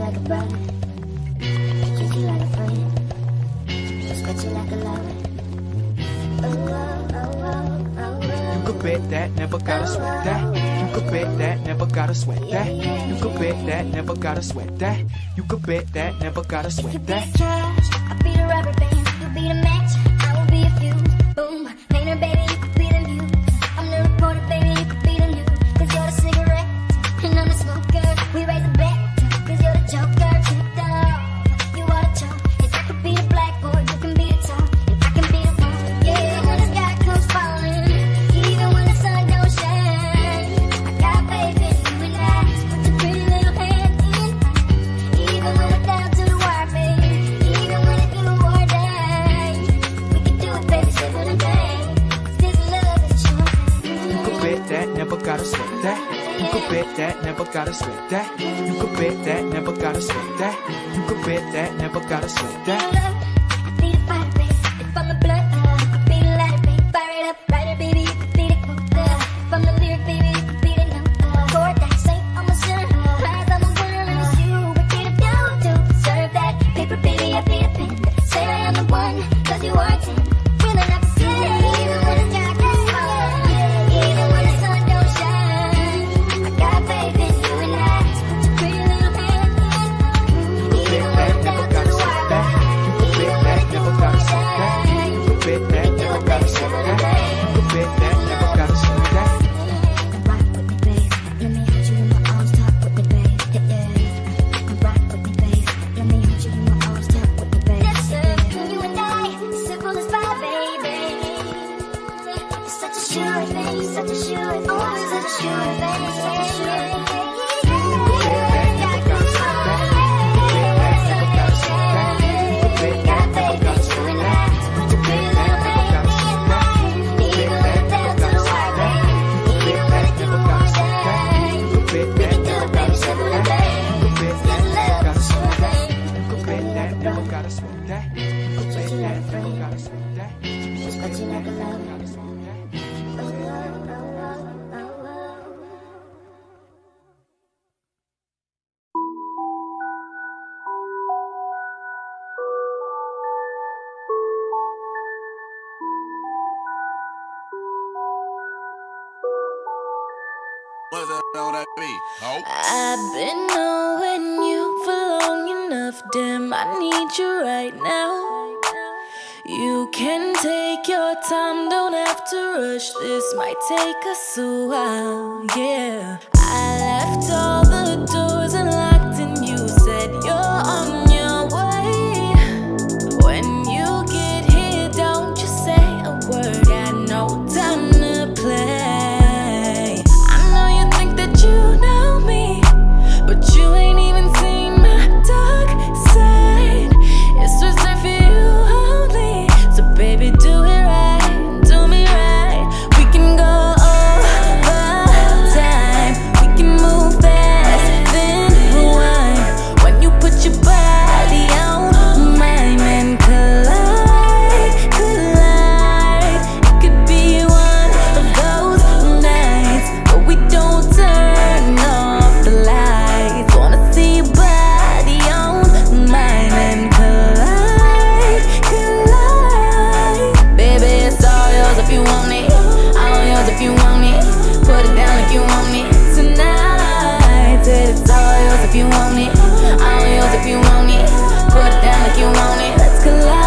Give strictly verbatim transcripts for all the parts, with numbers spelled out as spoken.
like a brother, treat you like a friend, respect you like a lover. Oh, oh, oh, oh, oh. You could bet that, never gotta sweat that. You could bet that, never gotta sweat that. You could bet that, never gotta sweat that. You could bet that, never gotta sweat that. If you be the cash, I'll be the rubber band. You be the match, I will be a fuse. Boom, painter baby, you could be the muse. I'm the reporter baby, you could be the news. Cause you're the cigarette, and I'm the smoker. We raise a bet, cause you're the joker. Keep the law, you are the chalk. And I could be the blackboard, you can be the top. And I can be the one, yeah, when the sky comes falling. Even when the sun don't shine, I got faith in you and I. Put your pretty little hand in mine. Even when we're down to the wire, baby. Even when it's you or die, we can do it, baby, simple and bang. This love is short. You could bet that, never gotta sweat that. You could bet that, never gotta sweat that. You could bet that, never gotta sweat that. You could bet that, never gotta sweat that. Be the fire, baby. If I'm the blood, uh, be the lighter, baby. Fire it up, writer, baby. You could be the quote. Uh, if I'm the lyric, baby, you could be the note. Uh, chord that say I'm a sinner. Cries I'm a winner, and it's you. What can I do to deserve that? Paper, baby, I be the pen. Say I am the one, cause you are ten. Feeling up to ten. Even when the sky gets falling, even when the sun don't shine, I got faith in you and I. Put your pretty little hand in mine. Even when it's down to the wire, You could bet that, never gotta sweat that. You could bet that, never gotta sweat that. You could bet that, never gotta sweat that. rock with me, babe. Let me hold you in my arms, talk with me, babe. Yeah, yeah. Rock with me, babe. Let me hold you in my arms, talk with me, babe. That's it. You and I, simple as pie, baby. You're such a sure thing, such a sure thing, oh, such a sure thing, such a sure thing. I've been knowing you for long enough, damn, I need you right now. You can take your time, don't have to rush, this might take us a while, yeah. I left all the doors unlocked and you said you're on your way. When you get here, don't just say a word, got no time to play. You know me, but you ain't even seen my dark side. It's reserved for you only, so baby do it right, do me right. We can go over time, we can move fast, then rewind. When you put your body on mine and collide, collide. It could be one of those nights, but we don't turn off the lights. Wanna see your body on mine and collide, collide. Baby, it's all yours if you want it, all yours if you want it. Put it down if you want it tonight. Said it's all yours if you want it, all yours if you want it. Put it down if you want it, let's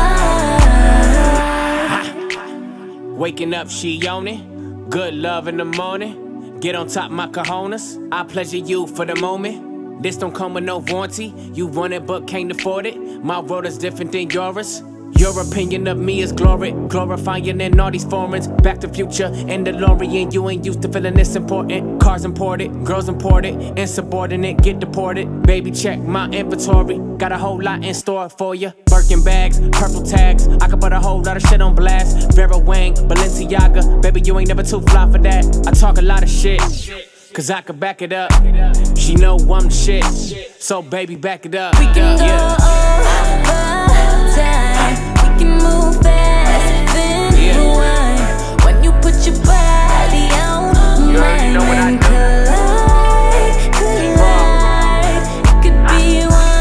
collide. Waking up, she on it. Good love in the morning. Get on top my cojones. I pleasure you for the moment. This don't come with no warranty. You want it but can't afford it. My world is different than yours. Your opinion of me is glory, glorifying in all these foreigns. Back to Future and DeLorean. You ain't used to feeling this important. Cars imported, girls imported, insubordinate, get deported. Baby, check my inventory. Got a whole lot in store for you. Birkin bags, purple tags. I could put a whole lot of shit on blast. Vera Wang, Balenciaga. Baby, you ain't never too fly for that. I talk a lot of shit, cause I could back it up. She know I'm the shit, so baby, back it up. We can go yeah. over time, we can move fast, then yeah. rewind. When you put your body on you mine know what I and do. collide, collide. It could be one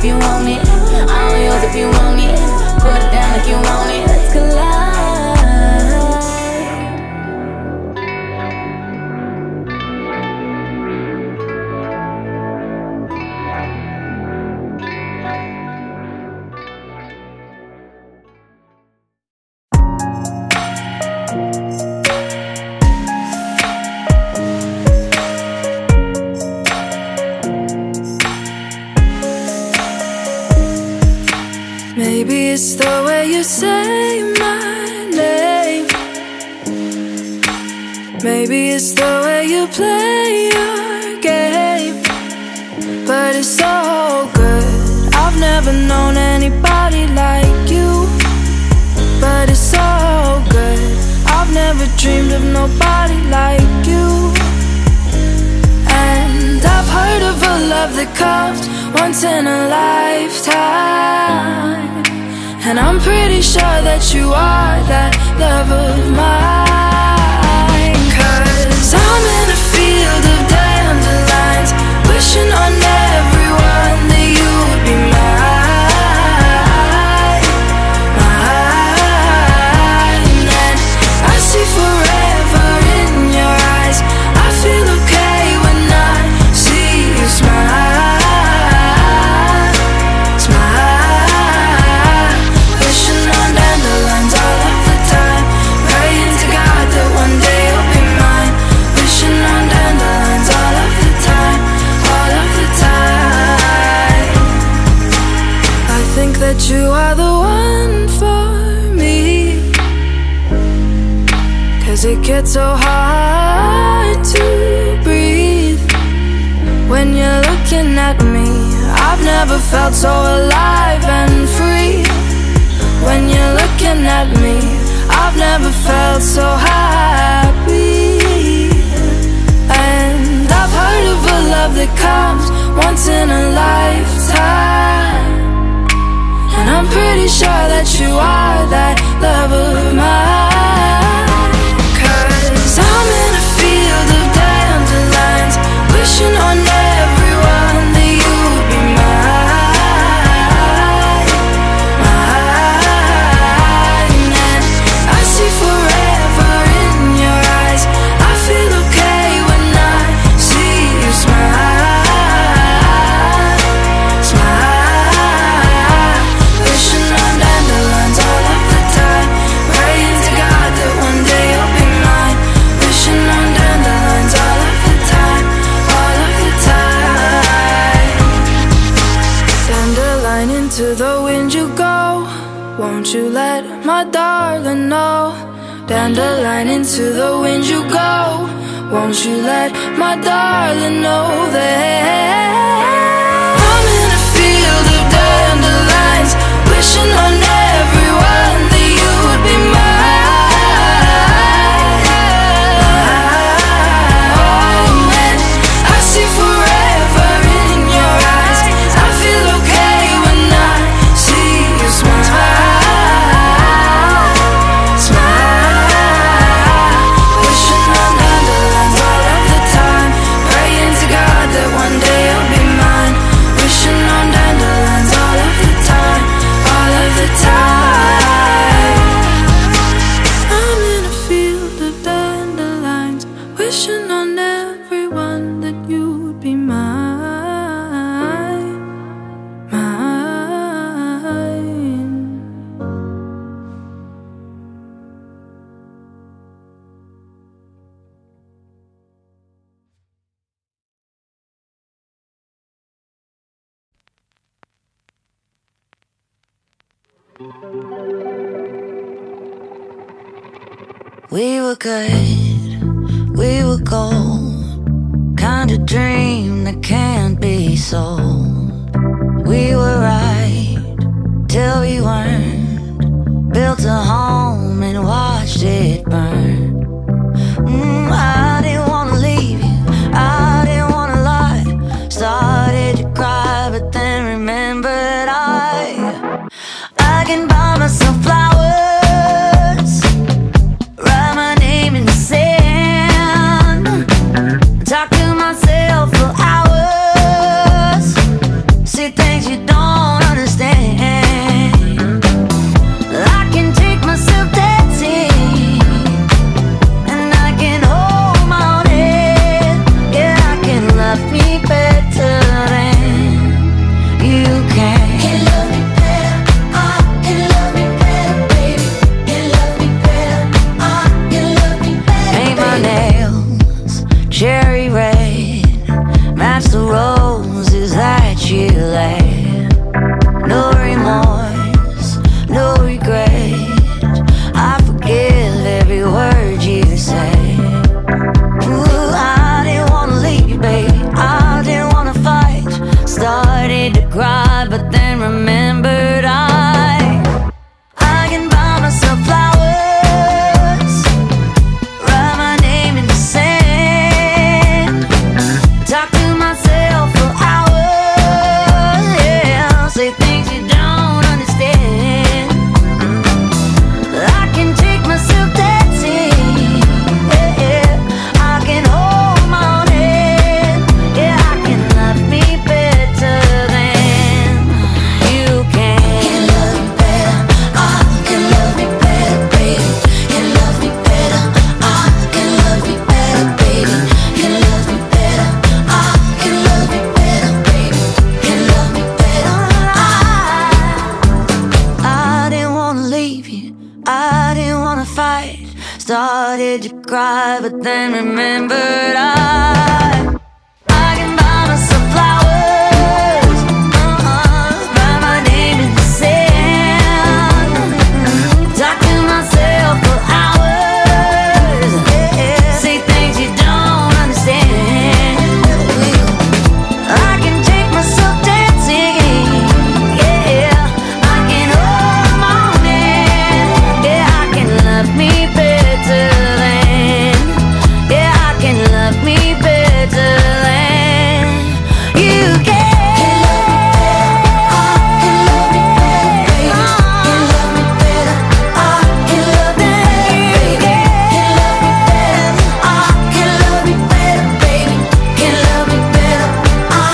if you want it. I'm yours if you want it. Put it down like you want it. Let's collide. Maybe it's the way you say my name. Maybe it's the way you play your game. But it's so good. I've never known anybody like you. But it's so good. I've never dreamed of nobody like you. And I've heard of a love that comes once in a lifetime. And I'm pretty sure that you are that love of mine. Cause I'm in a field of dandelions, wishing on everyone that you would be mine, mine. And I see forever in your eyes. I feel okay when I see you smile. That you are the one for me. Cause it gets so hard to breathe when you're looking at me. I've never felt so alive and free. When you're looking at me, I've never felt so happy. And I've heard of a love that comes once in a lifetime. And I'm pretty sure that you are that love of mine. Cause I'm in a field of dandelions, wishing on everyone that you would be mine, mine. And I see forever in your eyes. I feel okay when I see you smile, smile. To the wind you go, won't you let my darling know? Dandelion, into the wind you go, won't you let my darling know that I'm in a field of dandelions, wishing on everyone that you would be mine, mine. I see forever in your eyes. I feel okay when I see you smile, smile. Wishing on dandelions all of the time, praying to God that one day you'll be mine. Wishing on dandelions all of the time, all of the time. I'm in a field of dandelions, wishing on everyone that you would be mine, mine. We were good, we were gold, kind of dream that can't be sold. We were right till we weren't, built a home and watched it burn. mm, I didn't wanna leave you, I didn't wanna lie. Started to cry but then remembered I I can buy myself flowers, talk to myself for hours, see things you don't feel that. No remorse, no regret. I forgive every word you say. Ooh, I didn't wanna leave you, baby. I didn't wanna fight. Started to cry, but then remembered I I can buy myself flowers, write my name in the sand, talk to myself for hours, yeah, say things you don't understand. I can take myself dancing, yeah, yeah. I can hold my own hand, yeah, I can love me better than you can. Can love me better, I can love me better, baby. Can love me better, I can love me better, baby. Can love me better, I can love me better, baby. Can love me better, I I didn't wanna leave you, I didn't wanna fight. Started to cry, but then remembered I I can buy myself flowers, uh-uh, write my name in the sand, talk to myself for hours, yeah, say things you don't understand. I can take myself dancing, yeah, I can hold my own hand, yeah, I can love me better than, yeah, I can love me better than you can. Can love me better, I can love me better, I can love me better, baby. Can love me better, I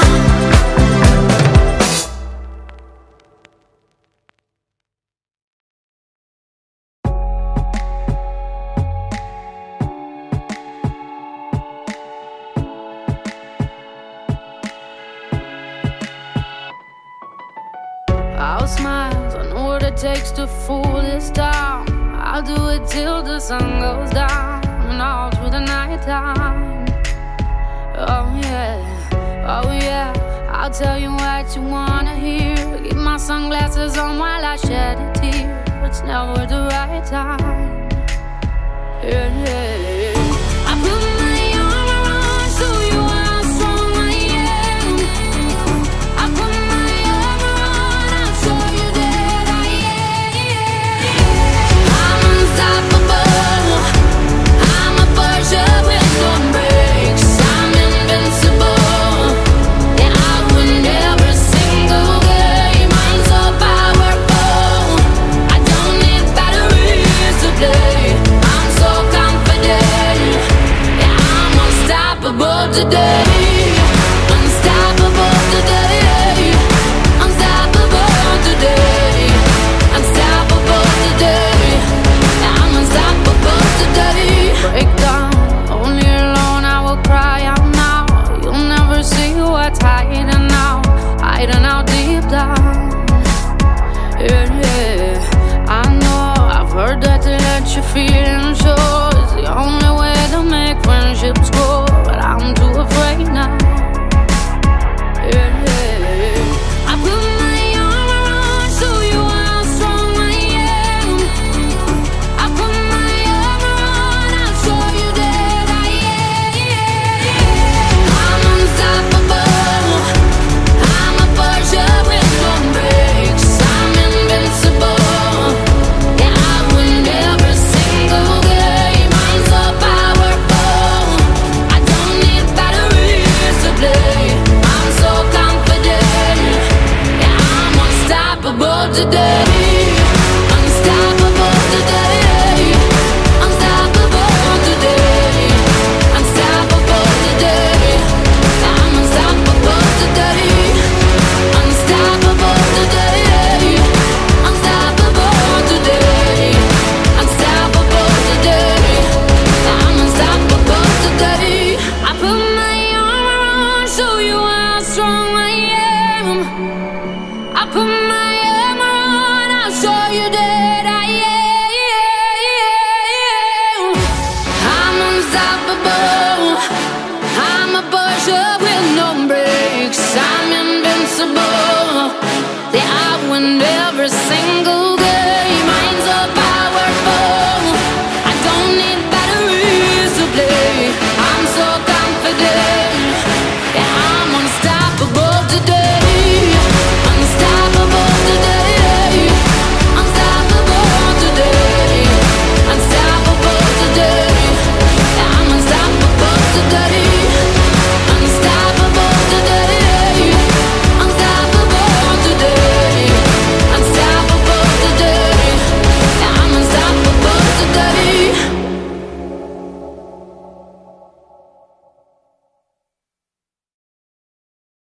I'll smile, I know what it takes to fool this town. I'll do it till the sun goes down and all through the night time. Oh yeah, oh yeah, I'll tell you what you wanna hear. Keep my sunglasses on while I shed a tear. It's never the right time. Yeah, yeah. I put my arm around so you how strong I am. I put my arm around, I'll show you that I am. I'm unstoppable. I'm a Porsche with no brakes. I'm invincible. Yeah, I win every single game. I'm so powerful. I don't need batteries to play. I'm so confident. Yeah, I'm unstoppable today. Unstoppable today. Unstoppable today. Unstoppable today. Yeah, I'm unstoppable today. Break down, only alone I will cry out now. You'll never see what's hiding out, hiding out deep down. Yeah, yeah, I know, I've heard that to let your feelings show is the only way to make friendships grow, but I'm too afraid now. Yeah, yeah, I put my arm around so you how strong I am. I put my arm around, I'll show you that I am. I'm unstoppable. I'm a Porsche with no brakes. I'm invincible. Yeah, I win every single game. I'm so powerful. I don't need batteries to play. I'm so confident. Yeah, I'm unstoppable today.